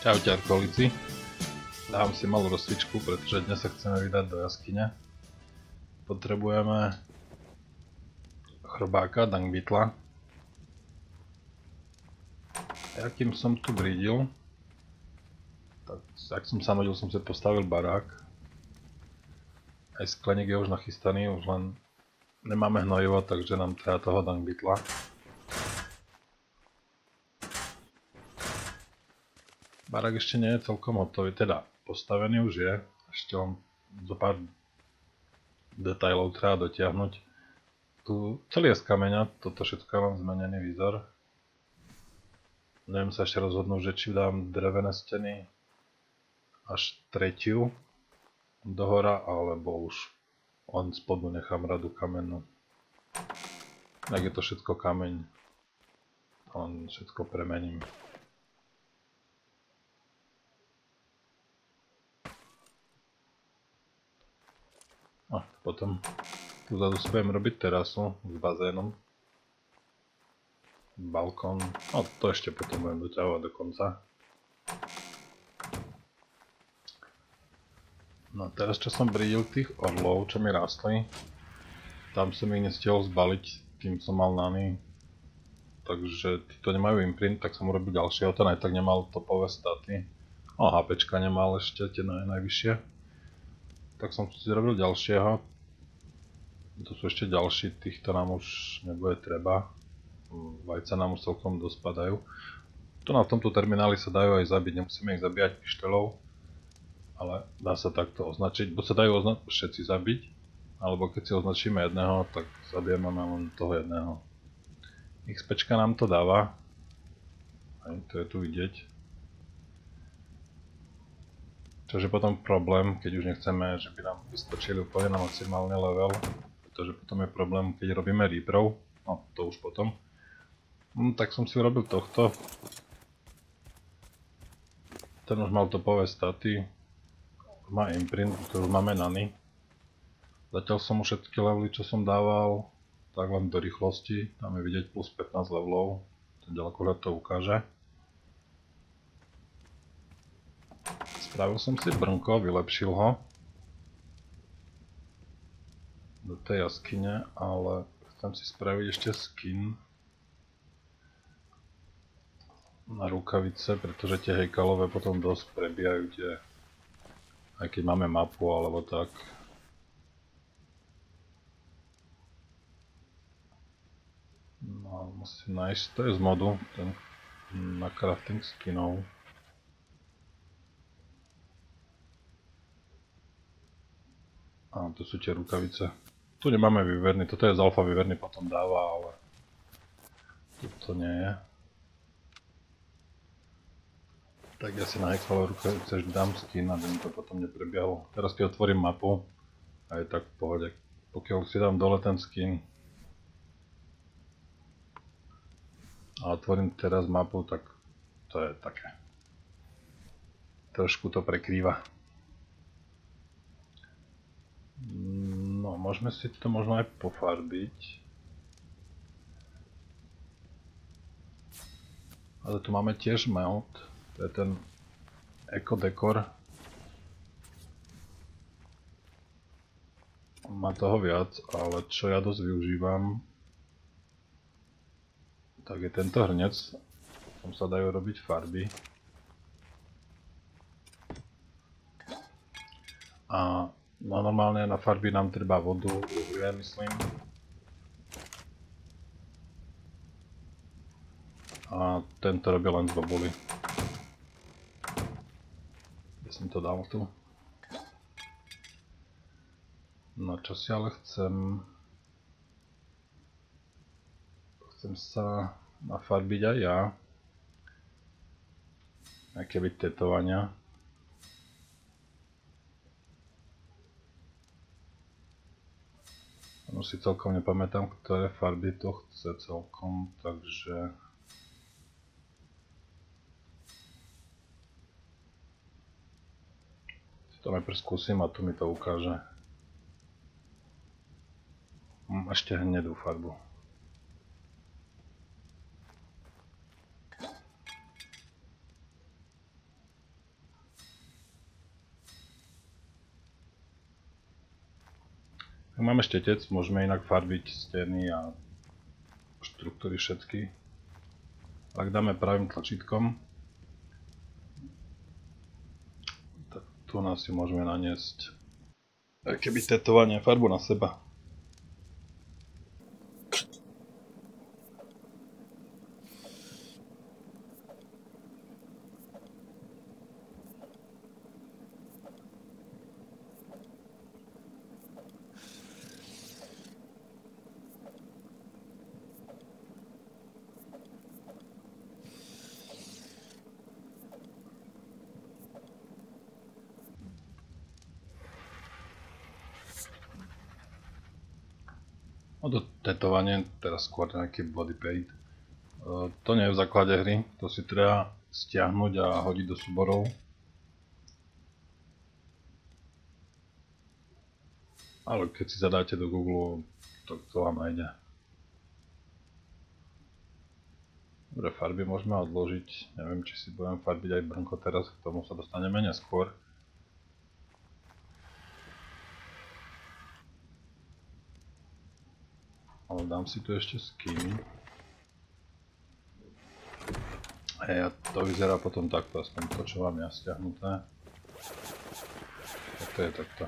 Čaute arkolíci. Dám si malú rozcvičku, pretože dnes sa chceme vydať do jaskyne. Potrebujeme chrobáka, dung beetla. Ja kým som tu brídil, tak ak som sa nudil, som si postavil barák. Aj skleník je už nachystaný, už len nemáme hnojivo, takže nám treba toho dung beetla. Barák ešte nie je celkom hotový, teda postavený už je, ešte len zo pár detailov treba dotiahnuť. Tu celý je z kameňa, toto všetko je len zmenený výzor. Neviem sa ešte rozhodnúť, že či dám drevené steny až tretiu dohora, alebo už len spodu nechám radu kamennú. Tak je to všetko kameň, len všetko premením. A potom tu vzadu si budem robiť terasu s bazénom. Balkón, no to ešte potom budem doťahovať do konca. No teraz čo som brídil tých orlov, čo mi rástli, tam som ich nestihol zbaliť, kým som mal nany. Takže títo nemajú imprint, tak som urobil ďalšieho, ten aj tak nemal topové staty. No HPčka nemal ešte, tie najvyššie. Tak som si zrobil ďalšieho. To sú ešte ďalší, týchto nám už nebude treba. Vajca nám už celkom dosť padajú. Tu na tomto termináli sa dajú aj zabiť, nemusíme ich zabíjať pištelou. Ale dá sa takto označiť, buď sa dajú všetci zabiť, alebo keď si označíme jedného, tak zabijeme len toho jedného. XPčka nám to dáva. Aj to je tu vidieť. Čože potom problém, keď už nechceme, že by nám vyskočili úplne na maximálny level. Pretože potom je problém, keď robíme reaperov. No, to už potom. Tak som si urobil tohto. Ten už mal topové staty. Má imprint, ktorú máme nany. Zatiaľ som už všetky levely, čo som dával, tak len do rýchlosti. Tam je vidieť plus 15 levelov. Ten ďalekohľad to ukáže. Spravil som si brnko, vylepšil ho do tej jaskyne, ale chcem si spraviť ešte skin na rukavice, pretože tie hejkalové potom dosť prebijajú tie, aj keď máme mapu alebo tak. No, musím nájsť, to je z modu, ten na crafting skinov. A to sú tie rukavice. Tu nemáme výverný, toto je z alfa výverný, potom dáva, ale toto nie je. Tak ja si na hejkalové rukavice vždy dám skin, aby mi to potom neprebiehlo. Teraz keď otvorím mapu, a je tak v pohode. Pokiaľ si dám dole ten skin a otvorím teraz mapu, tak to je také. Trošku to prekrýva. No, môžeme si to možno aj pofarbiť. Ale tu máme tiež melt. To je ten Eco Decor. Má toho viac, ale čo ja dosť využívam, tak je tento hrnec. Tam sa dajú robiť farby. A no normálne na farby nám treba vodu, uhlie myslím. A tento robí len z bobuly. Ja som to dal tu. No čo si ale chcem sa nafarbiť aj ja. Aké byť tetovania. No si celkom nepamätám, ktoré farby to chce celkom, takže si to najprv skúsim a tu mi to ukáže. Ešte hnedú farbu. Ak máme štetec, môžeme inak farbiť steny a štruktúry všetky. Ak dáme pravým tlačítkom, tak tu nás si môžeme naniesť keby tetovanie farbu na seba. To tetovanie, teraz skôr nejaký body paint. To nie je v základe hry, to si treba stiahnuť a hodiť do súborov. Ale keď si zadáte do Google, to vám nájde. Dobre, farby môžeme odložiť, neviem či si budem farbiť aj brnko teraz, k tomu sa dostaneme neskôr. Ale dám si tu ešte skin. A to vyzerá potom takto, aspoň to čo mám ja stiahnuté. Toto je takto.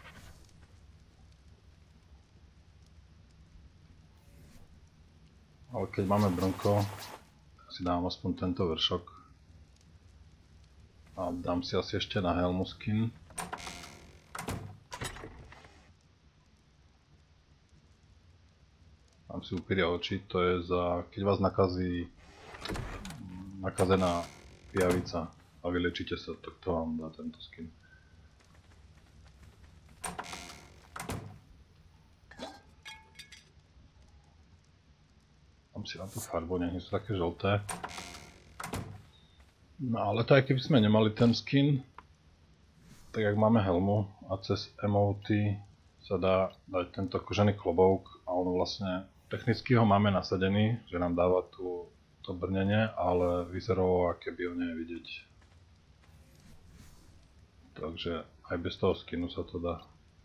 Ale keď máme brnko, tak si dám aspoň tento vršok. A dám si asi ešte na helmu skin. Dám si upíria oči, to je za, keď vás nakazí nakazená pijavica a vylečíte sa, tak to vám dá tento skin. Dám si na tú farbu, nech nie sú také žlté. No ale to aj keby sme nemali ten skin, tak jak máme helmu a cez emoty sa dá dať tento kožený klobouk a on vlastne technicky ho máme nasadený, že nám dáva to brnenie, ale vyzerovo aké by ho nie je vidieť. Takže aj bez toho skinu sa to dá.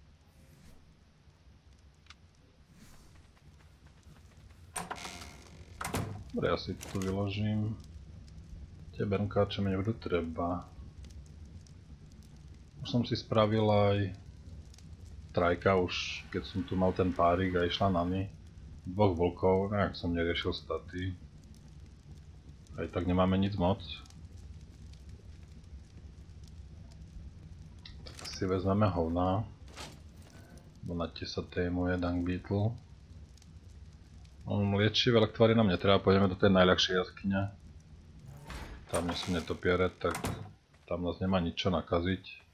Dobre, ja si tu vyložím tie brnká, čo mi nebudú treba. Už som si spravil aj trajka, už keď som tu mal ten párik a išla nami. Dvoch vlkov, nejak som neriešil staty. Aj tak nemáme nic moc. Tak si vezmeme hovna. Bo na tie sa témuje Dung Beetle. Liečivé lektvary nám netreba, pôjdeme do tej najľahšej jaskyne. Tam nie sú netopiere, tak tam nás nemá nič čo nakaziť.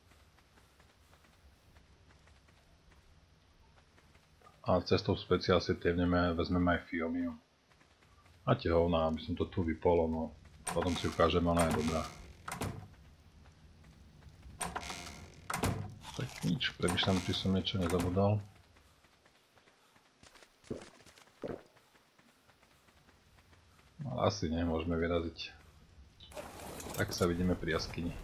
A cestou speciál si vezmeme aj Fiomiu. A tie hovná, aby som to tu vypol, no potom si ukážeme, ona je dobrá. Tak nič, premýšľam, či som niečo nezabudol. Ale asi nie, môžeme vyraziť. Tak sa vidíme pri jaskyni.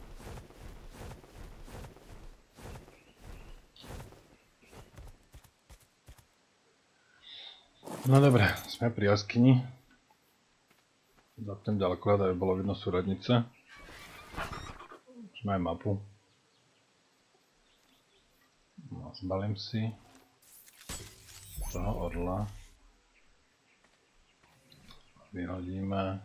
No dobre, sme pri jaskyni. Zapnem ďalekohľad, aby bolo vidno súradnice. Už máme mapu. No, zbalím si toho orla. Vyhodíme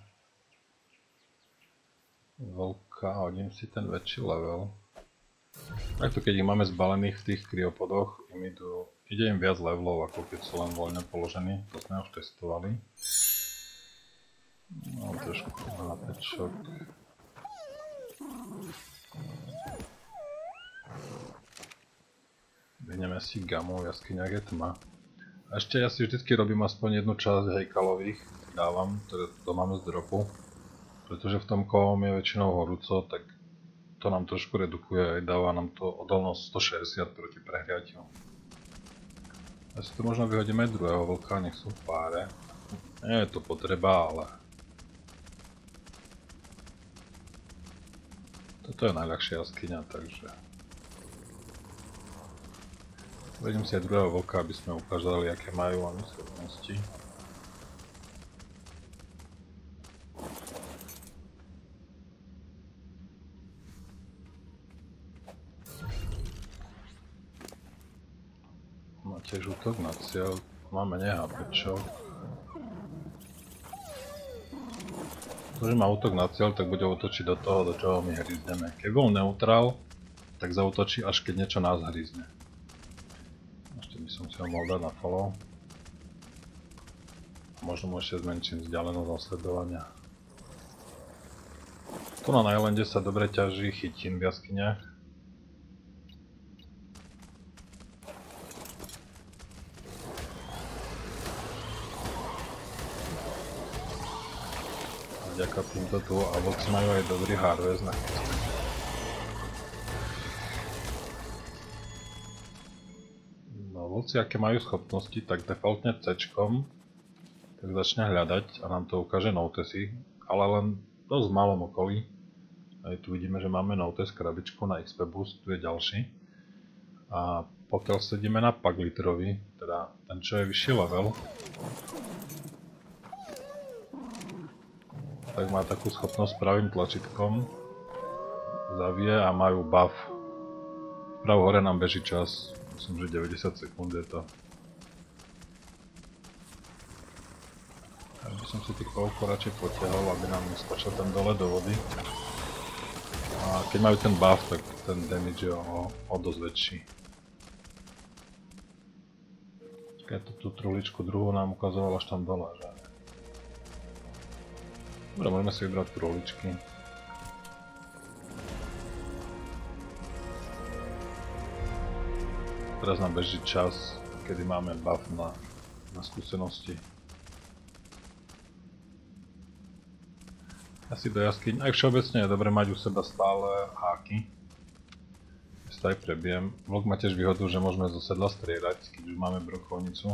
vlka a hodím si ten väčší level. Takto keď ich máme zbalených v tých kryopodoch, ide im viac levelov, ako keď sú len voľne položení, to sme už testovali. No trošku HPčok. Vyhneme si gamu, v jaskyniach je tma. A ešte ja si vždycky robím aspoň jednu časť hejkalových, dávam, ktoré to máme z dropu. Pretože v tom kovom je väčšinou horúco, tak to nám trošku redukuje, dáva nám to odolnosť 160 proti prehriatiu. Ja si tu možno vyhodíme aj druhého vlka, nech sú v páre. Nie je to potreba, ale toto je najľahšia jaskyňa, takže Vedím si aj druhého vlka, aby sme ukázali, aké majú oni schopnosti. Má tiež útok na cieľ. Máme nehápečok. To, že má útok na cieľ, tak bude útočiť do toho, do čoho my hryzneme. Keď bol neutrál, tak zaútočí, až keď niečo nás hryzne. Ešte by som si ho mal dať na follow. Možno mu ešte zmenším vzdialenosť nasledovania. Tu na Islande sa dobre ťaží chytín v jaskyniach. Vďaka týmto tu a vlci majú aj dobrý harvest na chytine. No vlci, aké majú schopnosti, tak defaultne C-čkom tak začne hľadať a nám to ukáže notesy, ale len dosť v malom okolí. Aj tu vidíme, že máme notes krabičku na XP boost, tu je ďalší. A pokiaľ sedíme na Pagliterovi, teda ten čo je vyšší level, tak má takú schopnosť pravým tlačítkom zavie a majú buff. Pravo hore nám beží čas, myslím, že 90 sekúnd je to. Tak by som si tých kovkov radšej potiahol, aby nám neskočil ten dole do vody. A keď majú ten buff, tak ten damage je o dosť väčší. Keď tú truhličku druhú nám ukazoval až tam dole, že? Dobre, môžeme si vybrať truhličky. Teraz nám beží čas, kedy máme buff na skúsenosti. Asi do jaskyň. Aj všeobecne je dobre mať u seba stále háky. Si to aj prebijem. Vlk má tiež výhodu, že môžeme zo sedla strieľať, keď už máme brokovnicu.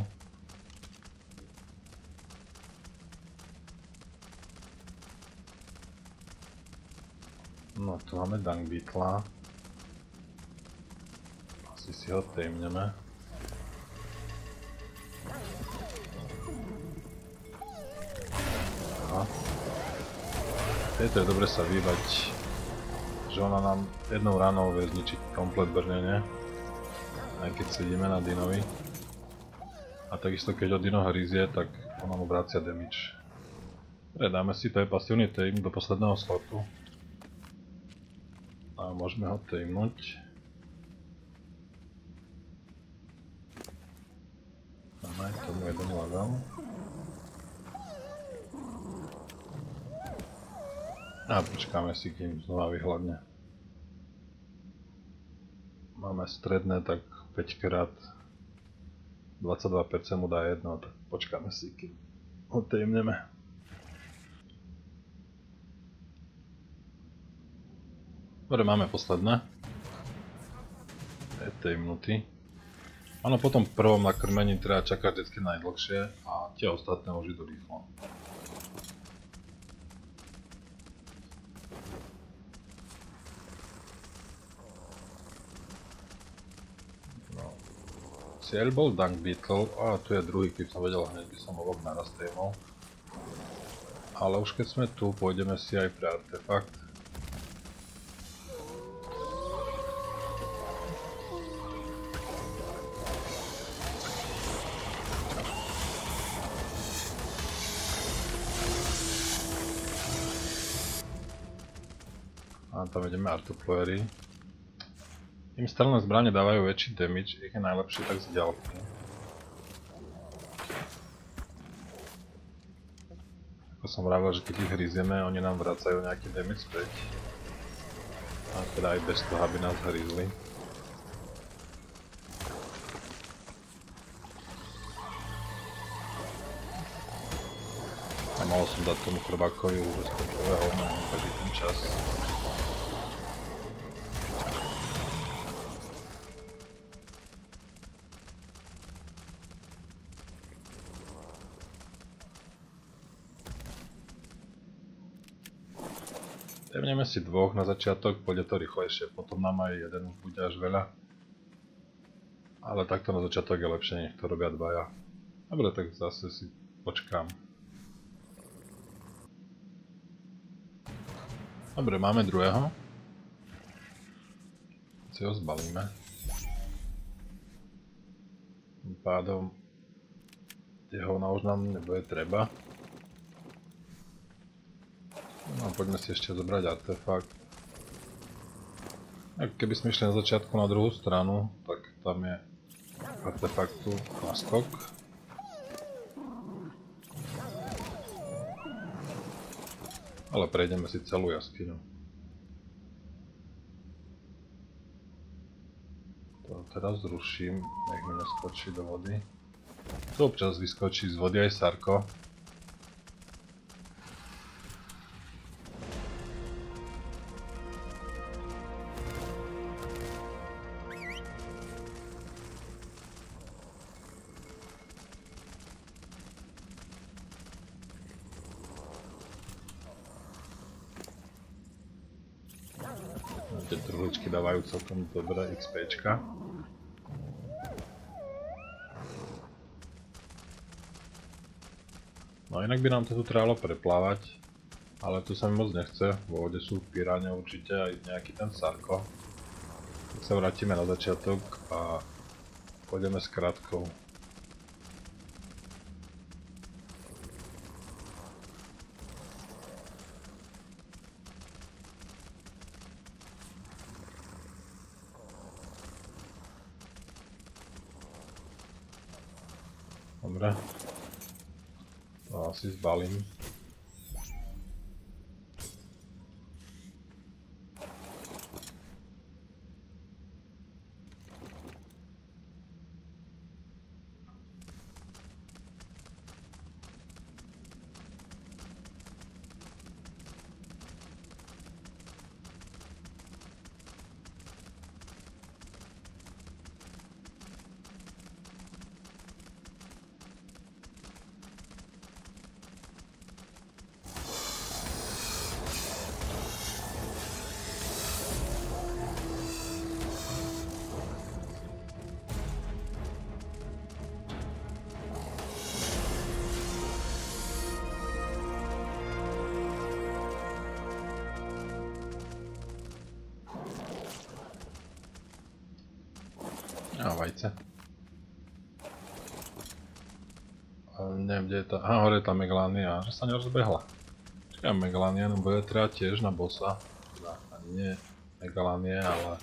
No, tu máme Dung Beetla. Asi si ho tejmneme. Aha. Tejto je dobre sa vyhýbať, že ona nám jednou ranou vie zničiť komplet brnenie. Aj keď sedíme na Dinovi. A takisto keď od Dino hryzie, tak ona mu vracia damage. Dobre, dáme si, to je pasívny tame do posledného slotu. A môžeme ho tamenúť. Máme aj tomu jeden level. A počkáme si, kým znova vyhľadne. Máme stredné, tak 5 krát 22% mu dá jedno, tak počkáme si, kým ho tameneme. Dobre, máme posledné. Je tamenutý. Áno, potom v prvom nakrmení treba čakať vždycky najdlhšie a tie ostatné už idú rýchlo. No. Cieľ bol Dung Beetle, a tu je druhý, keď som vedel hneď by som ho naraz tameol. Ale už keď sme tu, pôjdeme si aj pre artefakt. A tam ideme artoploery. Im strelné zbrane dávajú väčší damage, ich je najlepšie tak z ďalky. Ako som vravil, že keď ich hryzieme, oni nám vracajú nejaký damage späť. A teda aj bez toho, aby nás hryzli. A mohol som dať tomu chrobákovi bezpečové hovno, každý ten čas. Temneme si dvoch na začiatok, pôjde to rýchlejšie, potom nám aj jeden už bude až veľa. Ale takto na začiatok je lepšie, nech to robia dvaja. Dobre, tak zase si počkám. Dobre, máme druhého. Si ho zbalíme. Tým pádom jeho už nám nebude treba. No poďme si ešte zobrať artefakt. A keby sme išli na začiatku na druhú stranu, tak tam je artefaktu na skok. Ale prejdeme si celú jaskyňu. To teraz zruším, nech mi neskočí do vody. Tu občas vyskočí z vody aj Sarko. Tie truhličky dávajú celkom dobré XPčka. No inak by nám to tu trebalo preplávať, ale tu sa mi moc nechce, vo vode sú piráne určite aj nejaký ten Sarko. Tak sa vrátime na začiatok a pôjdeme s krátkou. Dobre. To asi zbalím. A vajce. Ale neviem, kde je tá... Aha, hore je tá Megalania, že sa nerozbehla. Čakaj, Megalania, no bude treba tiež na bossa. Teda ani nie Megalanie, ale...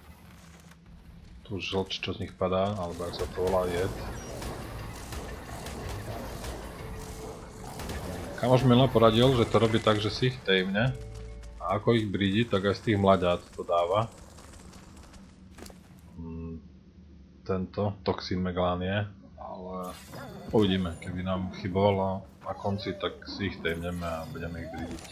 Tu žlč, čo z nich padá, alebo ak sa to volá jed. Kamoš mi len poradil, že to robí tak, že si ich tejmne. A ako ich brídi, tak aj z tých mľaďat to dáva. Tento toxín Megalanie, ale uvidíme, keby nám chybovalo na konci, tak si ich tejmneme a budeme ich brídiť.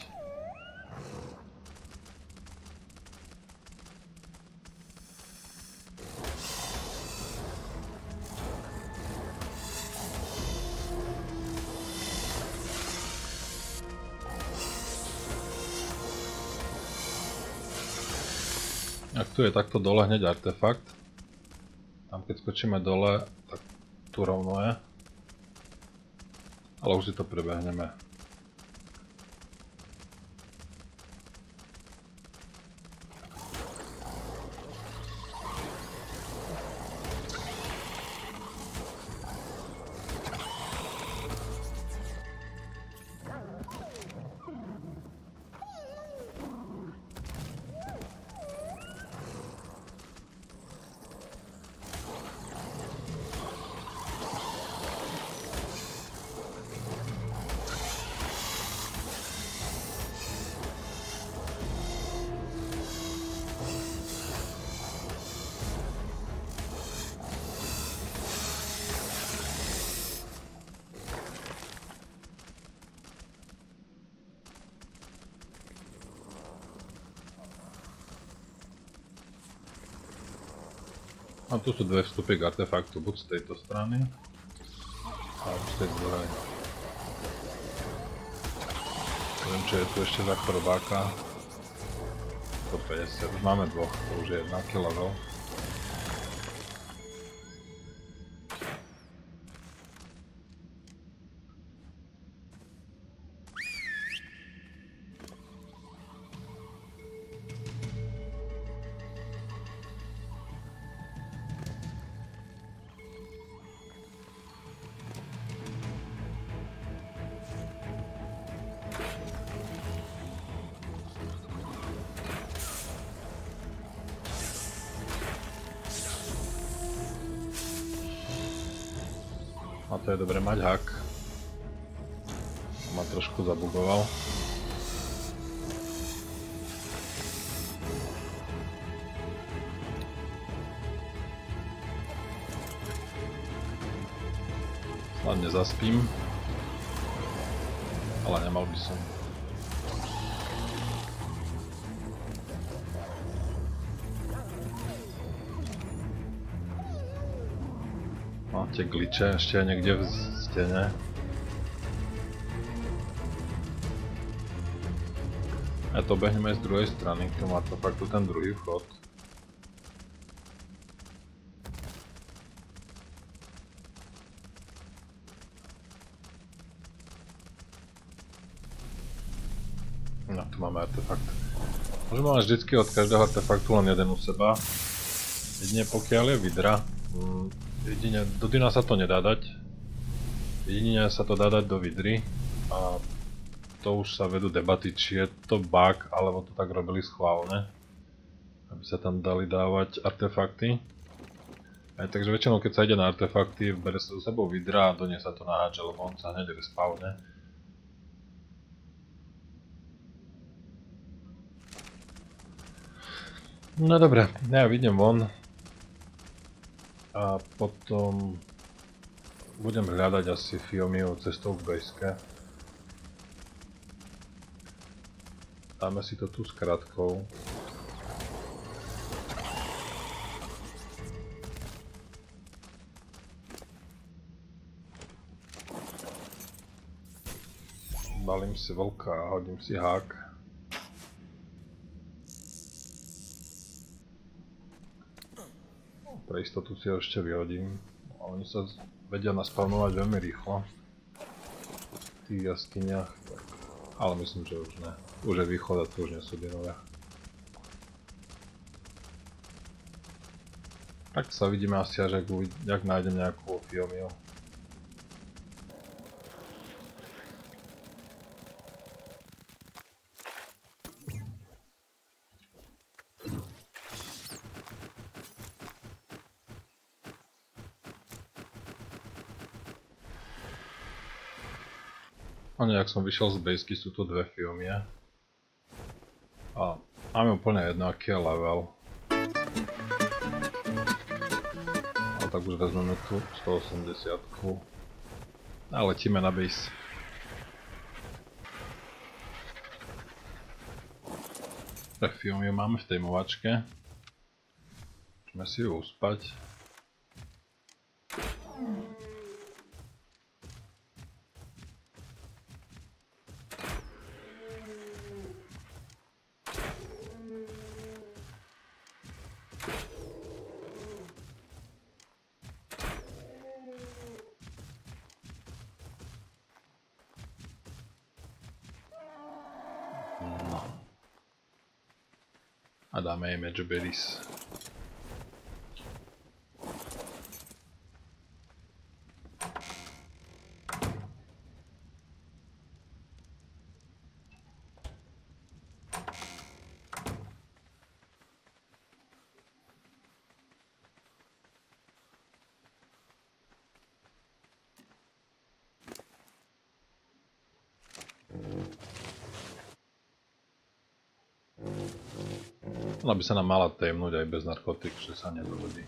Ak tu je takto dole hneď artefakt, tam keď skočíme dole, tak tu rovno je. Ale už si to prebehneme. A tu sú dve vstupy k artefaktu, buď z tejto strany, alebo z tej druhej. Neviem, čo je tu ešte za chorobáka. 150, už máme dvoch, to už je 1 level. A to je dobre mať hak. Ma trošku zabugoval. Snad nezaspím. Ale nemal by som. No, tie glitche ešte niekde v stene. Ja to behnem aj z druhej strany, k tomu artefaktu ten druhý vchod. No, tu máme artefakt. Môžeme mať vždycky od každého artefaktu len jeden u seba. Jedine pokiaľ je vidra. Jedine do dyna sa to nedá dať. Jedine sa to dá dať do vidry. A to už sa vedú debaty, či je to bug, alebo to tak robili schválne. Aby sa tam dali dávať artefakty. Aj takže väčšinou keď sa ide na artefakty, bere sa do sebou vidra a do nej sa to naháča, lebo on sa hneď respawne. No dobre, ja vidím von. A potom budem hľadať asi Fiomiu cestou k bejske. Dáme si to tu s krátkou. Balím si vlka a hodím si hák. Pre istotu si ho ešte vyhodím. Oni sa vedia naspavnovať veľmi rýchlo. V tých jaskyniach. Ale myslím, že už ne. Už je východ a tu už nie sú dynové. Tak sa vidíme asi až ak nájdem nejakú Fiomiu. A nejak som vyšiel z bejsky, sú tu dve Fiomie. A máme úplne jedno, aký je level. A tak už vezmeme tu 180. A letíme na base. Tak Fiomiu máme v tej movačke. Môžeme si ju uspať. A dáme jej Magic Berries. Ona by sa nám mala témnuť aj bez narkotik, že sa nedohodí.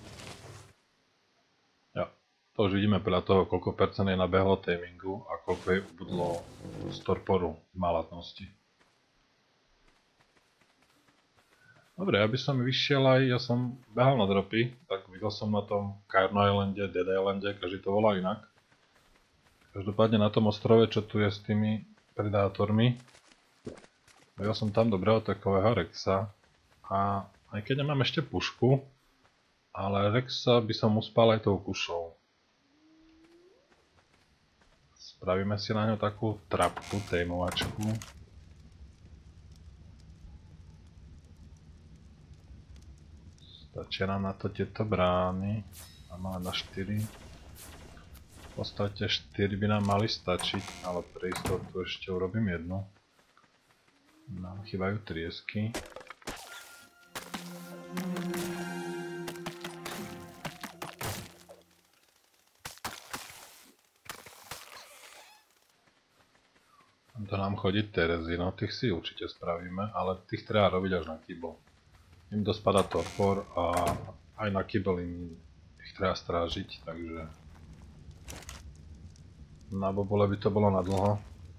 Jo, to už vidíme podľa toho, koľko percent je nabehlo tamingu a koľko je ubudlo z torporu malatnosti. Dobre, aby som vyšiel aj, ja som behal na dropy, tak videl som na tom Carno Islande, Dead Islande, každý to volá inak. Každopádne na tom ostrove, čo tu je s tými predátormi, videl som tam dobrého takového Rexa. A aj keď nemám ešte pušku, ale Rexa by som uspal aj tou kušou. Spravíme si na ňo takú trapku, tejmovačku. Stačia nám na to tieto brány. Máme na 4. V podstate 4 by nám mali stačiť, ale pre istotu ešte urobím jednu. Nám chýbajú triesky. Budú nám chodiť Terezy, no tých si určite spravíme, ale tých treba robiť až na kýbol. Im dospada torpor a aj na kýbol im ich treba strážiť, takže na bobole by to bolo na dlho.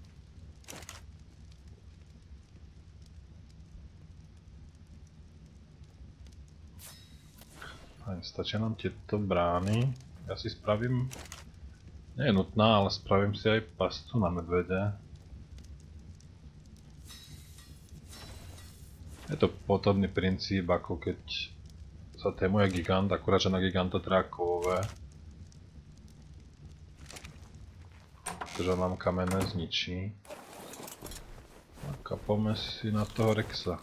Aj stačia nám tieto brány. Ja si spravím, nie je nutná, ale spravím si aj pastu na medvede. Je to podobný princíp, ako keď sa témuje gigant, akurát že na giganta treba kovové. Pretože nám kamenné zničí. A kapome si na toho Rexa.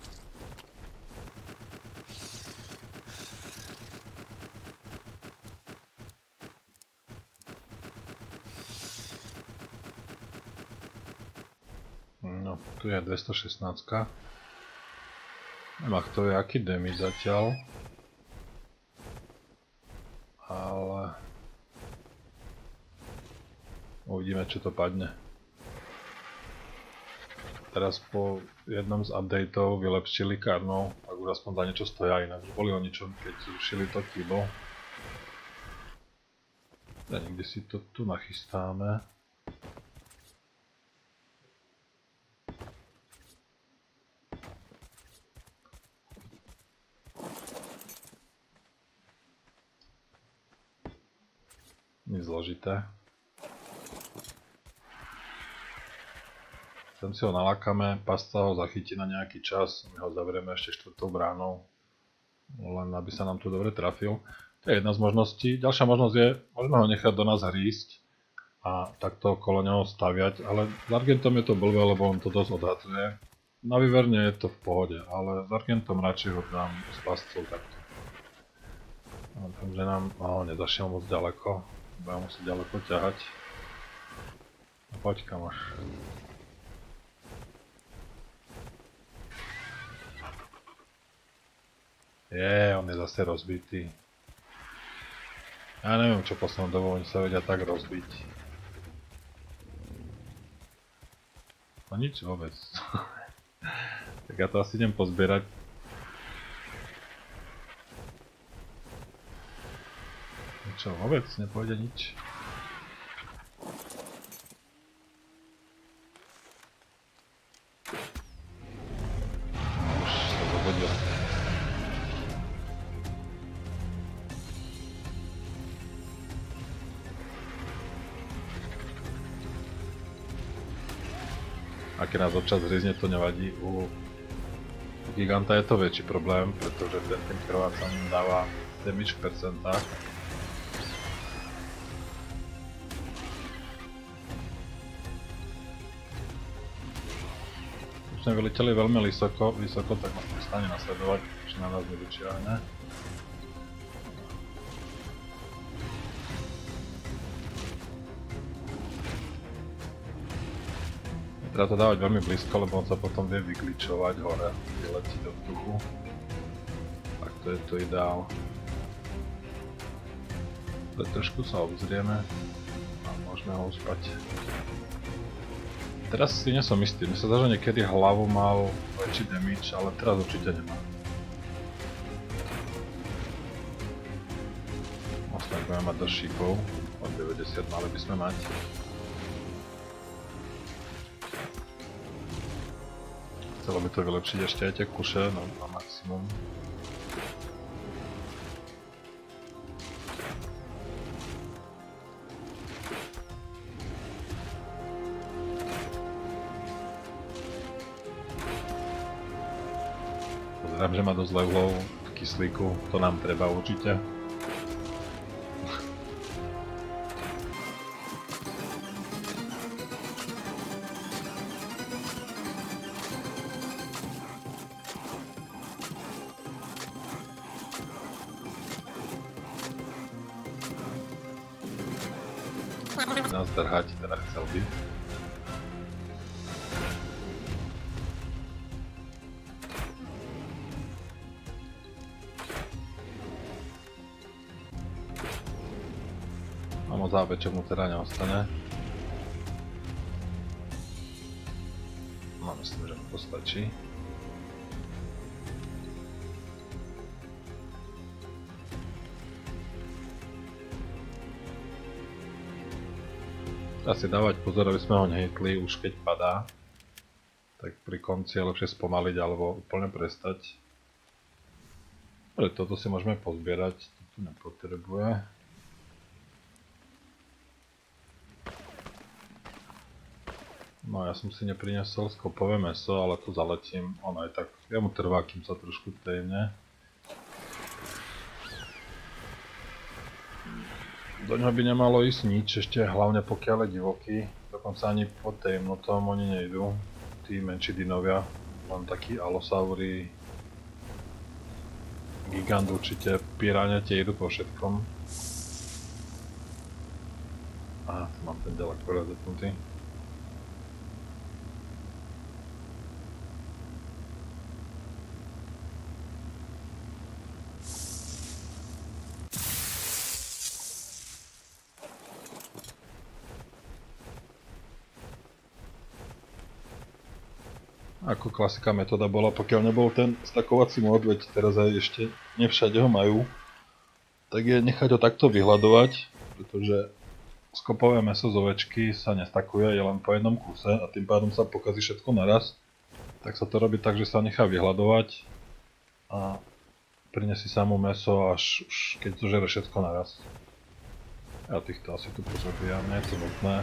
No, tu je 216. Neviem, ak to je aký damage zatiaľ. Ale uvidíme, čo to padne. Teraz po jednom z updateov vylepšili karnov, ak už aspoň za niečo stoja, inak boli o ničom, keď zrušili to kýbol. Ja niekde si to tu nachystáme. Nič zložité. Sem si ho nalákame, pasta ho zachytí na nejaký čas, my ho zavrieme ešte 4. bránou, len aby sa nám tu dobre trafil. To je jedna z možností. Ďalšia možnosť je, môžeme ho nechať do nás hrísť a takto okolo neho staviať, ale s Argentom je to blbé, lebo on to dosť odhaduje. Na Vyverne je to v pohode, ale s Argentom radšej ho dám s pastcou takto. Takže nám nezašiel moc ďaleko. Budem musieť ďaleko ťahať. Poď kamoš. On je zase rozbitý. Ja neviem, čo poslednou dobou oni sa vedia tak rozbiť. No nič vôbec. Tak ja to asi idem pozbierať. Čo, vôbec nepôjde nič. Už sa zobudil. A keď nás občas hryzne, to nevadí. U giganta je to väčší problém, pretože ten krvácaním dáva damage v percentách. Už sme vyleteli veľmi vysoko, tak nás prestane nasledovať, už na nás nevyčiahne. Treba to dávať veľmi blízko, lebo on sa potom vie vygličovať hore, vyletí do vzduchu. Tak to je to ideál. Trošku sa obzrieme a môžeme ho uspať. Teraz si nie som istý, mi sa zdá, že niekedy hlavu mal väčší damage, ale teraz určite nemá. Vlastne budeme mať dosť šípov, od 90 mali by sme mať. Chcelo by to vylepšiť ešte aj tie kuše na maximum. Pozerám, že má dosť levelov v kyslíku, to nám treba určite. Nás drhať, teda chcel by. A moc zábe, čo mu teda neostane. myslím, že to stačí. Treba si dávať pozor, aby sme ho nehitli už keď padá. Tak pri konci je lepšie spomaliť alebo úplne prestať. Ale toto si môžeme pozbierať, to tu nepotrebuje. No ja som si neprinesol skopové mäso, ale to zaletím, ono aj tak, ja mu trvá, kým sa trošku tejne. Do ňoho by nemalo ísť nič, ešte hlavne pokiaľ je divoký, dokonca ani po tejmnutom oni nejdú, tí menší dinovia, len takí alosaury, gigant určite, piráňa tie idú po všetkom. Aha, tu mám ten ďalek rozetnutý. Ako klasická metóda bola, pokiaľ nebol ten stakovací mód, veď teraz aj ešte nevšade ho majú, tak je nechať ho takto vyhľadovať, pretože skopové mäso z ovečky sa nestakuje, je len po jednom kuse a tým pádom sa pokazí všetko naraz. Tak sa to robí tak, že sa nechá vyhľadovať a prinesie samú mäso až už keď zožere všetko naraz. Ja týchto asi tu pozabíjam, nie je to nutné.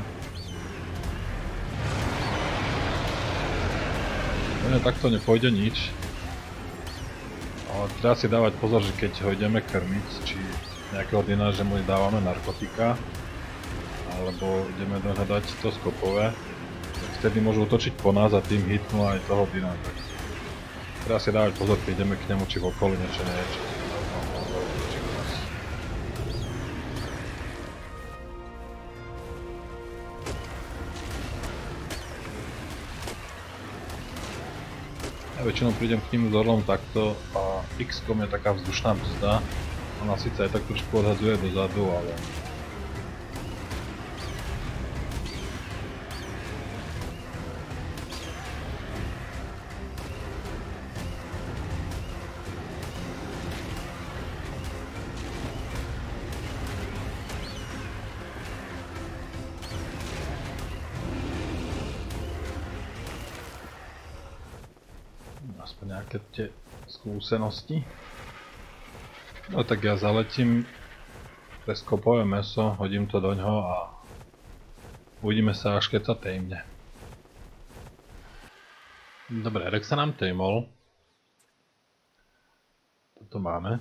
Takto nepôjde nič, ale treba si dávať pozor, že keď ho ideme krmiť, či nejakého dina, že mu dávame narkotika, alebo ideme dohľadať to skopové, tak vtedy môžu utočiť po nás a tým hitnú aj toho dina. Tak treba si dávať pozor, keď ideme k nemu, či v okolí niečo nie je, či ja väčšinou prídem k ním s orlom takto a X-kom je taká vzdušná brzda. Ona síce aj tak trošku odhadzuje dozadu, ale... aspoň nejaké tie skúsenosti. No tak ja zaletím pre skopové mäso, hodím to doňho a uvidíme sa až keď sa tejmne. Dobre, Rex sa nám tejmol. Toto máme.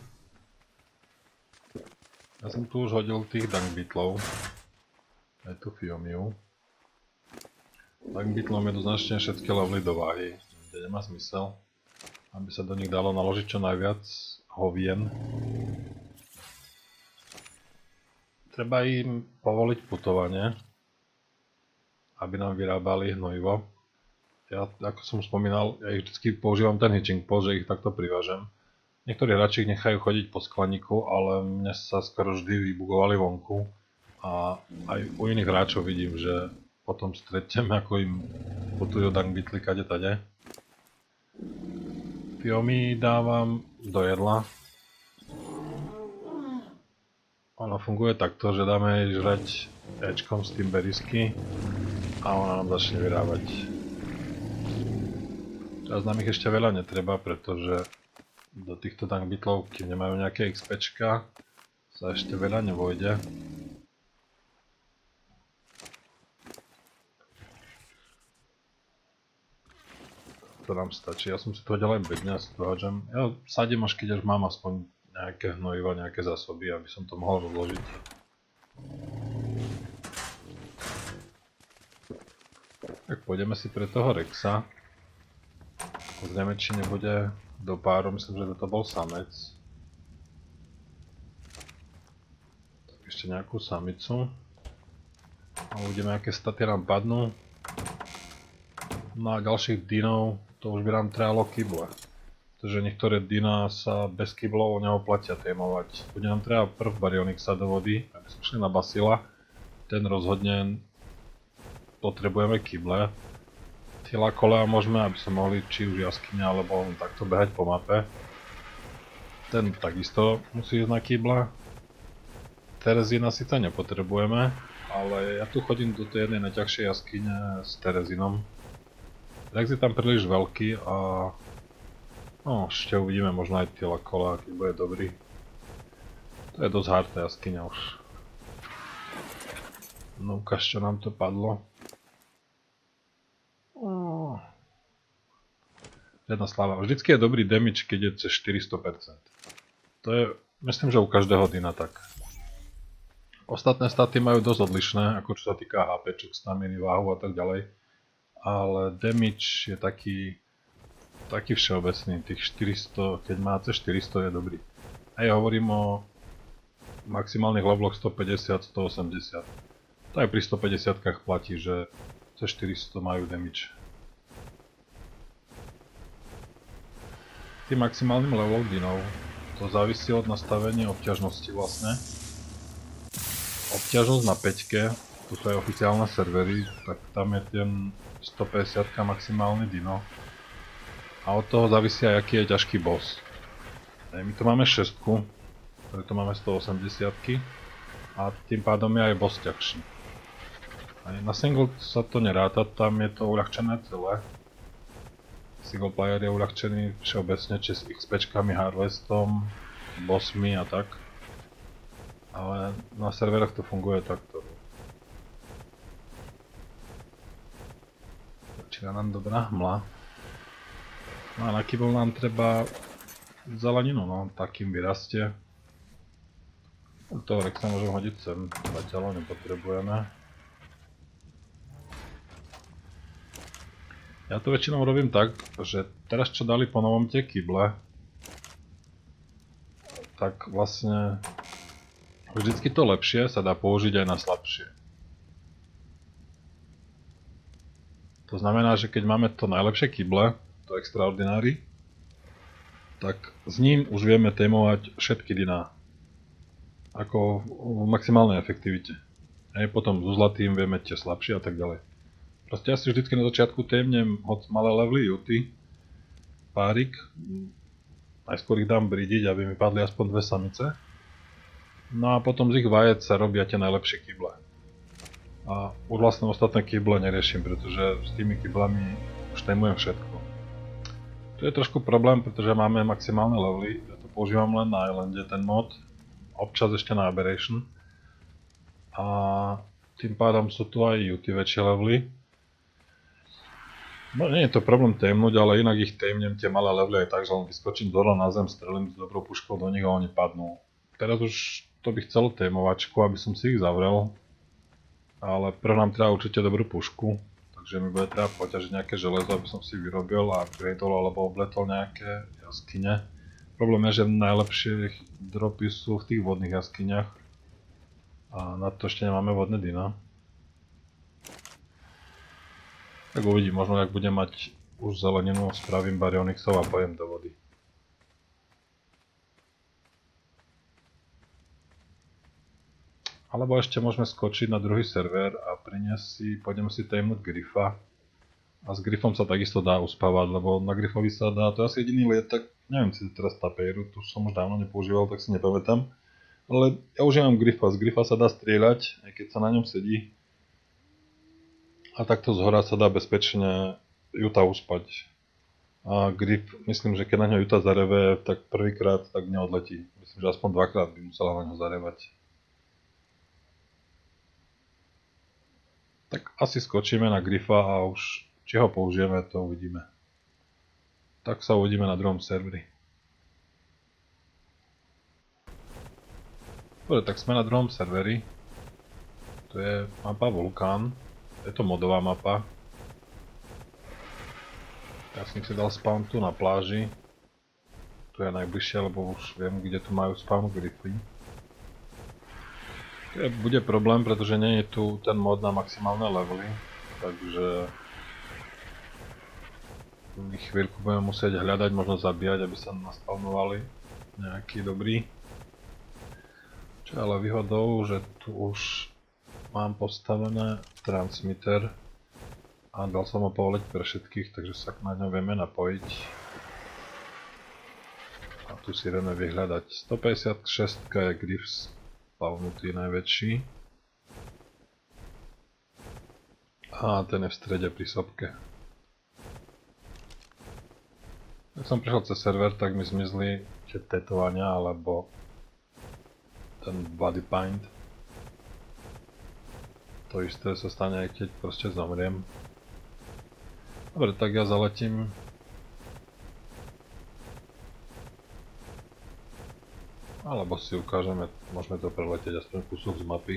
Ja som tu už hodil tých dung beetlov. Aj tu Fiomiu. Dung beetlom je značne všetky levely do váhy, kde nemá zmysel, aby sa do nich dalo naložiť čo najviac hovien. Treba im povoliť putovanie, aby nám vyrábali hnojivo. Ja, ako som spomínal, ja ich vždy používam ten hitching post, že ich takto privážem. Niektorí hráči ich nechajú chodiť po skleníku, ale mne sa skoro vždy vybugovali vonku. A aj u iných hráčov vidím, že potom stretnem, ako im putujú dung beetly kade tade. Fiomi dávam do jedla. Ona funguje takto, že dáme jej žrať Ečkom z Timberisky a ona nám začne vyrábať. Teraz nám ich ešte veľa netreba, pretože do týchto dung beetlov, kým nemajú nejaké XPčka, sa ešte veľa nevojde. To nám stačí, ja som si to hodil aj bedne, ja si to hádžem. Ja sadím až keď už mám aspoň nejaké hnojiva, nejaké zásoby, aby som to mohol rozložiť. Tak pôjdeme si pre toho Rexa. Pozrieme, či nebude do páru, myslím, že toto bol samec. Tak ešte nejakú samicu. A uvidíme, aké staty nám padnú. No a ďalších dinov, to už by nám trebalo kyble. Pretože niektoré dina sa bez kyblov neoplatia témovať. Bude nám treba prv Baryonyxa do vody, aby sme šli na Basila. Ten rozhodne potrebujeme kyble. tie lakolea môžeme, aby sme mohli či už jaskyňa alebo takto behať po mape. Ten takisto musí ísť na kýbla. Terezína síce nepotrebujeme, ale ja tu chodím do tej jednej najťažšej jaskyne s Terezínom. Rex je tam príliš veľký a no, ešte uvidíme, možno aj tie lakolea, keď bude dobrý. To je dosť hard jaskyňa už. No ukáž, čo nám to padlo. Jedna sláva. Vždycky je dobrý damage, keď je cez 400%. To je, myslím, že u každého dina tak. Ostatné staty majú dosť odlišné, ako čo sa týka HP, staminy, váhu a tak ďalej. Ale damage je taký všeobecný. Tých 400, keď máte 400 je dobrý. A ja hovorím o maximálnych leveloch 150, 180. To aj pri 150 platí, že cez 400 majú damage. Tým maximálnym levelom dinov to závisí od nastavenia obťažnosti vlastne. Obťažnosť na 5-ke, tu sú aj oficiálne servery, tak tam je ten 150 maximálny dino. A od toho závisí aj aký je ťažký boss. My tu máme 6, preto máme 180 a tým pádom je aj boss ťažší. Na single sa to neráta, tam je to uľahčené celé. Single player je uľahčený všeobecne či s XPčkami, harvestom, bossmi a tak. Ale na serveroch to funguje takto. Začína nám dobrá hmla. No a na kýbol nám treba zeleninu, no, takým vyrastie. Toho Rexa môžem hodiť sem, zatiaľ ho nepotrebujeme. Ja to väčšinou robím tak, že teraz čo dali po novom tie kyble, tak vlastne vždycky to lepšie sa dá použiť aj na slabšie. To znamená, že keď máme to najlepšie kyble, to Extraordinary, tak s ním už vieme témovať všetky diná. Ako v maximálnej efektivite. A potom so zlatým vieme tie slabšie a tak ďalej. Proste ja si vždycky na začiatku témnem od malé levely juty, párik, najskôr ich dám bridiť, aby mi padli aspoň 2 samice. No a potom z ich vajec sa robia tie najlepšie kyble. A už vlastne ostatné kyble neriešim, pretože s tými kyblami už témujem všetko. To je trošku problém, pretože máme maximálne levely, ja to používam len na Islande ten mod, občas ešte na Aberration. A tým pádom sú tu aj juty väčšie levely. No nie je to problém témnuť, ale inak ich témnem tie malé levely aj tak, že len vyskočím dole na zem, strelím s dobrou puškou do nich a oni padnú. Teraz už to by chcelo témovačku, aby som si ich zavrel. Ale prv nám treba určite dobrú pušku, takže mi bude treba poťažiť nejaké železo, aby som si vyrobil a upgradeol alebo obletol nejaké jaskyne. Problém je, že najlepšie dropy sú v tých vodných jaskyniach a na to ešte nemáme vodné dina. Tak uvidím, možno ak budem mať už zeleninu, spravím baryonyxov a pojem do vody. Alebo ešte môžeme skočiť na druhý server a priniesť si, pôjdeme si témnuť Gryfa. A s Gryfom sa takisto dá uspávať, lebo na Gryfovi sa dá, to je asi jediný lietak, neviem si teraz tapejru, tu som už dávno nepoužíval, tak si nepamätám. Ale ja užívam Gryfa, z Gryfa sa dá strieľať, aj keď sa na ňom sedí. A takto zhora sa dá bezpečne juta uspať. A Gryf, myslím, že keď na ňo juta zareve, tak prvýkrát tak neodletí. Myslím, že aspoň dvakrát by musela na ňo zarevať. Tak asi skočíme na Gryfa a už či ho použijeme, to uvidíme. Tak sa uvidíme na druhom serveri. Dobre, tak sme na druhom serveri. To je mapa Vulkán. Je to modová mapa. Ja som si dal spawn tu na pláži. Tu je najbližšie, lebo už viem, kde tu majú spawn Gryfy. To bude problém, pretože nie je tu ten mod na maximálne levely. Takže ich chvíľku budeme musieť hľadať, možno zabíjať, aby sa naspawnovali nejaký dobrý. Čo je ale výhodou, že tu už mám postavené transmitter A dal som ho povoliť pre všetkých, takže sa na ňom vieme napojiť. A tu si ideme vyhľadať. 156 je Gryf spavnutý najväčší. A ten je v strede pri sopke. Keď som prišiel cez server, tak mi zmizli tie tetovania alebo ten body paint. To isté sa stane, aj keď proste zomriem. Dobre, tak ja zaletím. Alebo si ukážeme, môžeme to preletieť aspoň kúsok z mapy.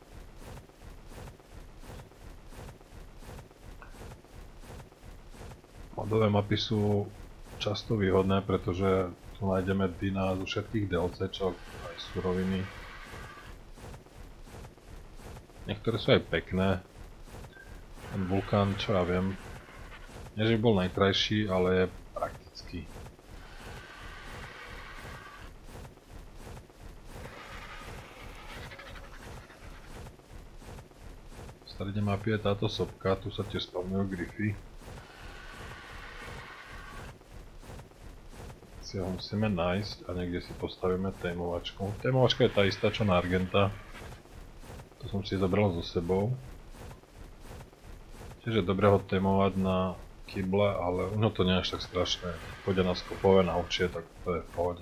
Modové mapy sú často výhodné, pretože tu nájdeme dina zo všetkých DLCčok, aj suroviny. Niektoré sú aj pekné. Ten vulkán, čo ja viem, nie že bol najkrajší, ale je praktický. V strede mapy je táto sopka, tu sa tiež spavnujú gryfy. Si ho musíme nájsť a niekde si postavíme témovačku. Témovačka je tá istá čo na Argenta. To som si zobral so sebou. Tiež je dobré ho témovať na kyble, ale no to nie je až tak strašné. Keď pôjde na skopové naučie, tak to je v pohode.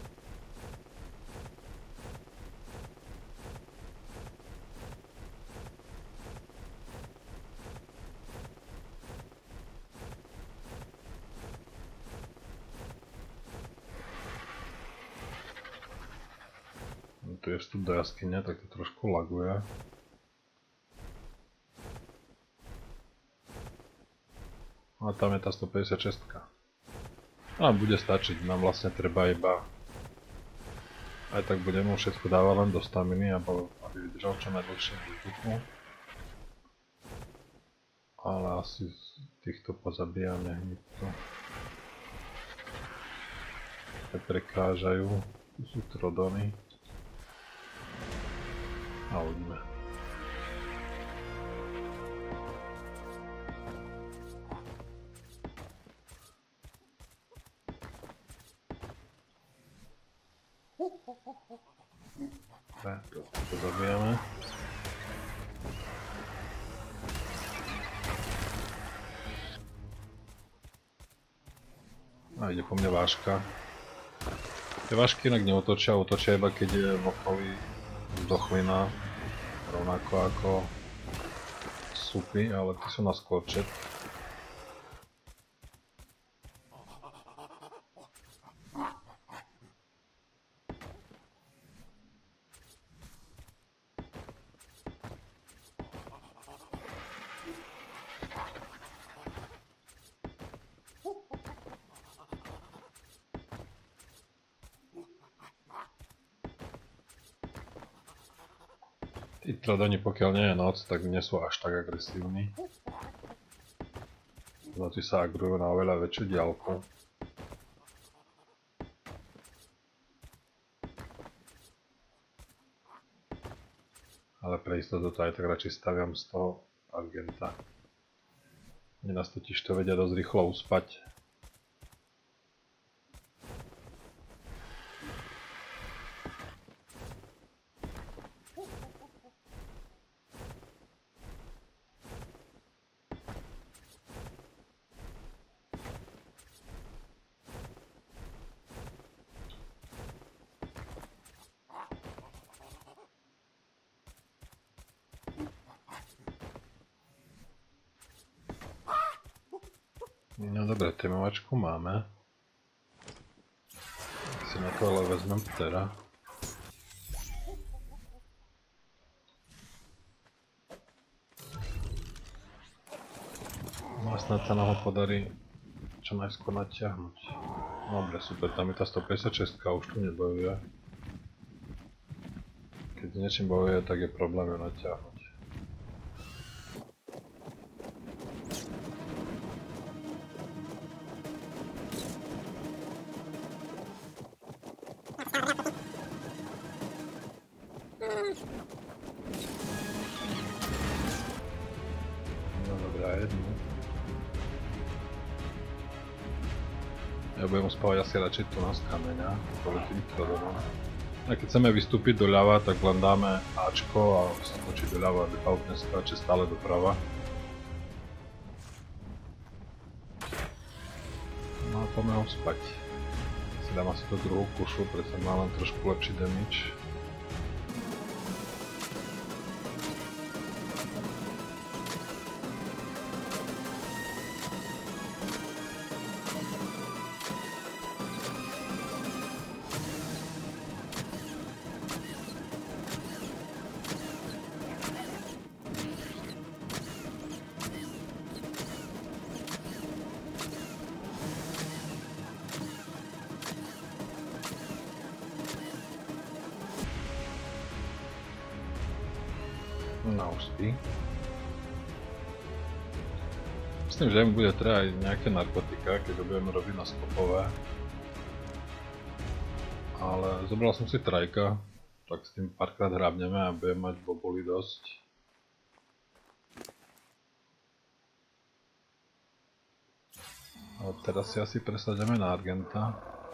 Tu je vstup do jaskyne, tak to trošku laguje. A tam je tá 156. A bude stačiť, nám vlastne treba iba... Aj tak budeme všetko dávať len do staminy, aby vydržal čo najdlhšie v vzduchu. Ale asi týchto pozabíjame hneď to. Prekážajú, tu sú trodony. A uvidíme. Dobre, to zabijeme. A ide po mne váška. Tie vášky inak neotočia, otočia iba keď je v okolí zdochlina, rovnako ako supy, ale tí sú na skorčet. Tí trodoni, pokiaľ nie je noc, tak nie sú až tak agresívni. V noci sa agrujú na oveľa väčšiu diaľku. Ale pre istotu to aj tak radšej staviam z toho Argenta. Mne nás totiž to vedia dosť rýchlo uspať. No dobre, témovačku máme. Si na to ale vezmem ptera. No a snad sa nám ho podarí čo najskôr natiahnuť. Dobre, super, tam je tá 156, už tu nebojuje. Keď niečím bojuje, tak je problém ju natiahnuť. Dobrá, jednu. Ja budem spávať asi radšej tu na kameňa, kvôli tým kradom. A keď chceme vystúpiť doľava, tak len dáme Ačko a skočí doľava, defaultne skáče stále doprava. No a poďme ho spať. Si dám asi tú druhú kušu, preto má len trošku lepší damage. No už spí. Myslím, že mi bude treba aj nejaké narkotika, keď ho budeme robiť na skopové. Ale zobral som si trajka, tak s tým párkrát hrábneme a budem mať boboli dosť. A teraz si asi presadíme na Argenta.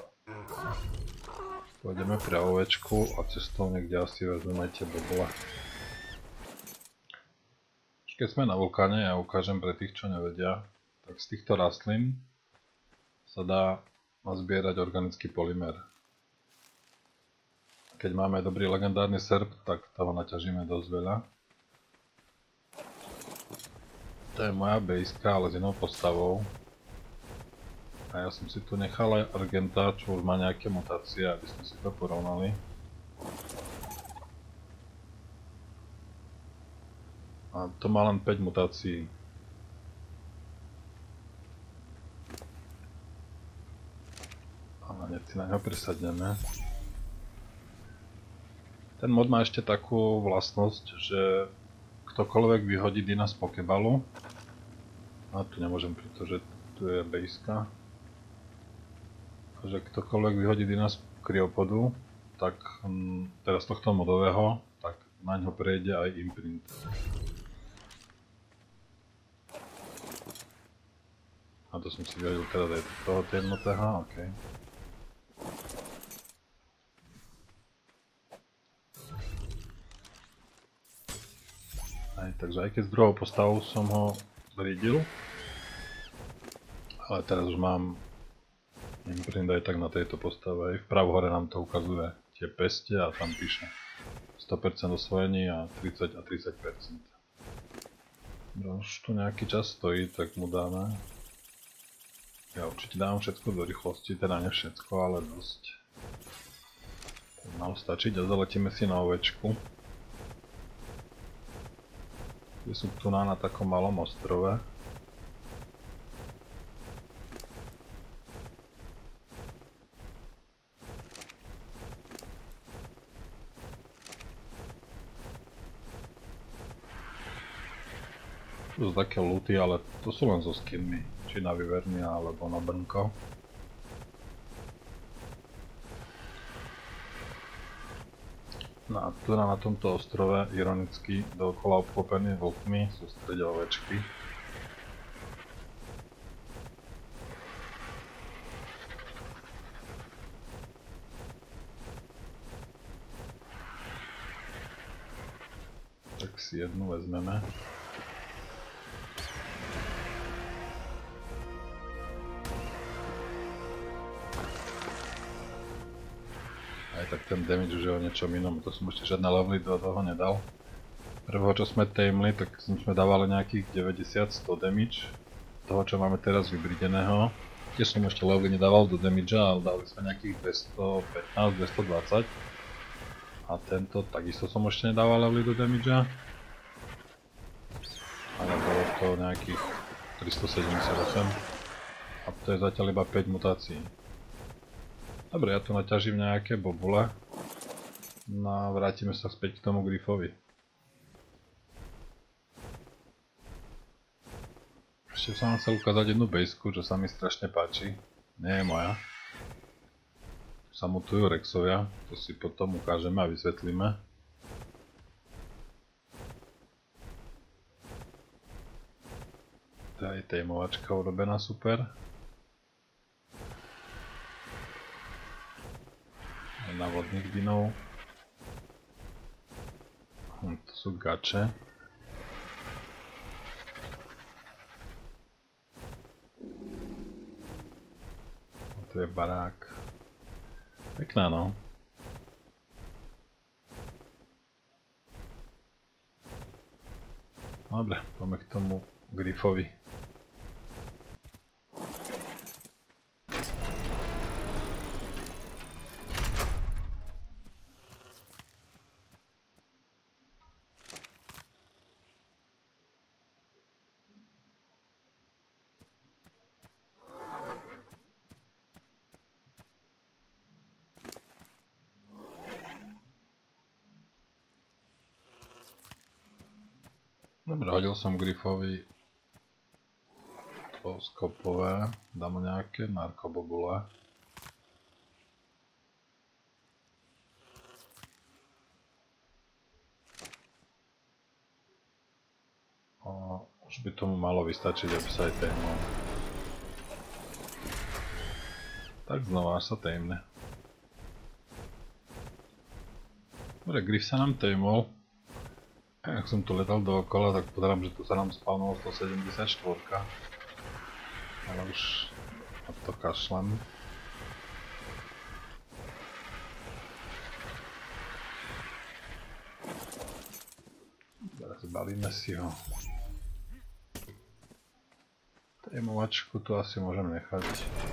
Pôjdeme pre ovečku a cestou niekde asi vezmeme tie bobole. Keď sme na vulkáne, ja ukážem pre tých, čo nevedia, tak z týchto rastlín sa dá nazbierať organický polymer. Keď máme dobrý legendárny serp, tak toho naťažíme dosť veľa. To je moja bejska, ale s inou postavou. A ja som si tu nechal aj Argenta, čo už má nejaké mutácie, aby sme si to porovnali. A to má len 5 mutácií. A hneď si na ňo presadneme. Ten mod má ešte takú vlastnosť, že ktokoľvek vyhodí Dina z Pokeballu. A tu nemôžem, pretože tu je bejska. Takže ktokoľvek vyhodí Dina z Kryopodu, tak teraz tohto modového, tak na ňo prejde aj imprint. A to som si vyhodil teda toho jednotného, ok. Takže aj keď s druhou postavou som ho zriedil, ale teraz už mám imprint aj tak na tejto postave. Vpravo hore nám to ukazuje tie peste a tam píše 100% osvojení a 30 a 30%. Už tu nejaký čas stojí, tak mu dáme. Ja určite dám všetko do rýchlosti, teda ne všetko, ale dosť. To malo stačiť a zaletíme si na ovečku. Kde sú tu na takom malom ostrove. To sú také looty, ale to sú len so skinmi. Či na Vivernia alebo na Brnko. No a tu na tomto ostrove, ironicky, dookola obklopený vlkmi, sú strede ovečky. Tak si jednu vezmeme. Tak ten damage už je o niečom inom, to som ešte žiadne levely do toho nedal. Prvého čo sme tameli, tak sme dávali nejakých 90-100 damage. Toho čo máme teraz vybrideného. Tiež som ešte levely nedával do damage, ale dali sme nejakých 215-220. A tento takisto som ešte nedával levely do damage. Ale bolo to nejakých 378. A to je zatiaľ iba 5 mutácií. Dobre, ja tu naťažím nejaké bobule. No a vrátime sa späť k tomu Gryfovi. Ešte som vám chcel ukázať jednu bejsku, čo sa mi strašne páči. Nie je moja. Tu sa mutujú Rexovia, to si potom ukážeme a vysvetlíme. To je aj témovačka urobená super. Aj na vodných dynov. To sú gače. Tu je barák. Pekná, no. Dobre, poďme k tomu Gryfovi. Dobre, hodil som Gryfovi to skopové, dám mu nejaké narkobobule. Už by tomu malo vystačiť, aby sa aj témol. Tak znova sa témne. Dobre, Gryf sa nám témol. Ak som tu letal dookola, tak pozerám, že tu sa nám spavnolo 174. Ale už na to kašlem. Teraz balíme si ho. Témovačku tu asi môžem nechať.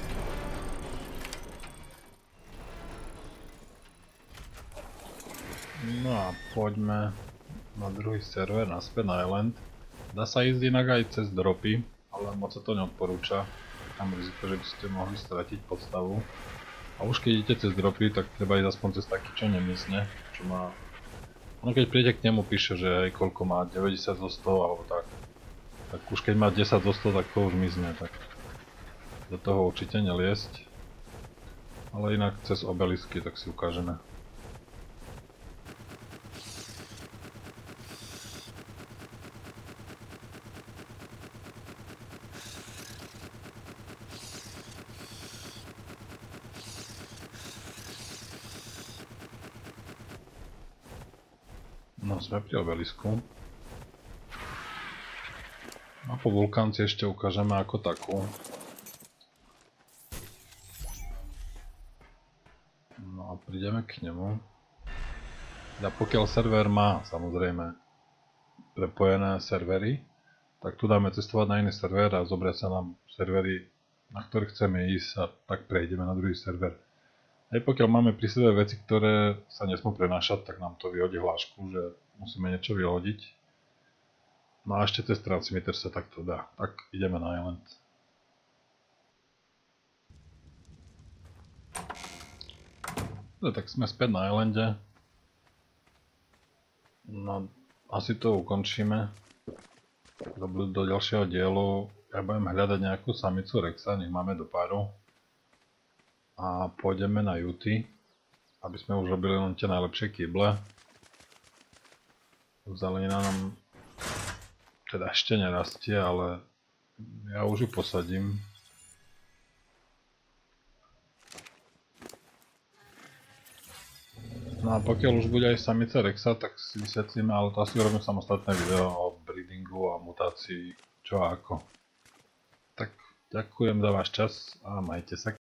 No a poďme na druhý server, naspäť na Island. Dá sa ísť inak aj cez dropy, ale moc sa to neodporúča. Tam riziko, že by ste mohli stratiť podstavu. A už keď idete cez dropy, tak treba ísť aspoň cez taký, čo nemysne. Čo má... Ono keď príde k nemu, píše, že aj koľko má, 90 zo 100 alebo tak. Tak už keď má 10 zo 100, tak to už mizne, tak do toho určite neliesť. Ale inak cez obelisky, tak si ukážeme. No, sme pri obelisku. A po vulkánci ešte ukážeme ako takú. No a prídeme k nemu. A pokiaľ server má, samozrejme, prepojené servery, tak tu dáme cestovať na iný server a zobrať sa nám servery, na ktoré chceme ísť a tak prejdeme na druhý server. Aj pokiaľ máme pri sebe veci, ktoré sa nesmú prenášať, tak nám to vyhodí hlášku, že musíme niečo vyhodiť. No a ešte cez transmitter sa takto dá. Tak ideme na Island. No, tak sme späť na Islande. No, asi to ukončíme. Do ďalšieho dielu ja budem hľadať nejakú samicu Rexa, nech máme do páru. A pôjdeme na Juty, aby sme už robili len tie najlepšie kýble. Zelenina nám teda ešte nerastie, ale ja už ju posadím. No a pokiaľ už bude aj samica Rexa, tak si vysvetlíme, ale to asi urobím samostatné video o breedingu a mutácii, čo a ako. Tak ďakujem za váš čas a majte sa.